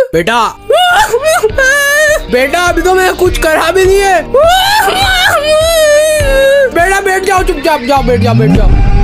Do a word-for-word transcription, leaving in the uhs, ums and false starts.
बेटा बेटा अभी तो मैं कुछ करा भी नहीं है। बेटा बैठ जाओ, चुपचाप जाओ, बैठ जाओ बैठ जाओ।